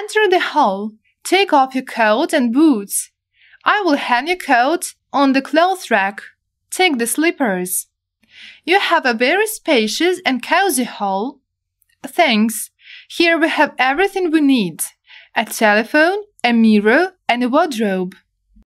Enter the hall. Take off your coat and boots. I will hang your coat on the clothes rack. Take the slippers. You have a very spacious and cozy hall. Thanks. Here we have everything we need. A telephone, a mirror, and a wardrobe.